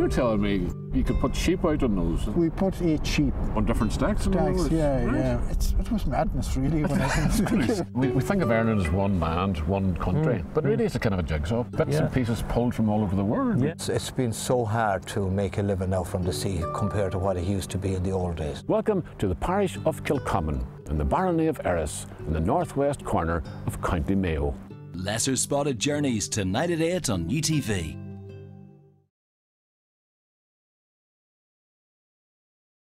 were telling me you could put sheep out on those. We put 8 sheep. On different stacks? Yeah, right. yeah. It was madness, really. When we think of Ireland as one land, one country, but really it's a kind of a jigsaw. Bits and pieces pulled from all over the world. Yeah. It's been so hard to make a living now from the sea compared to what it used to be in the old days. Welcome to the parish of Kilcommon in the barony of Erris in the northwest corner of County Mayo. Lesser Spotted Journeys tonight at 8 on UTV.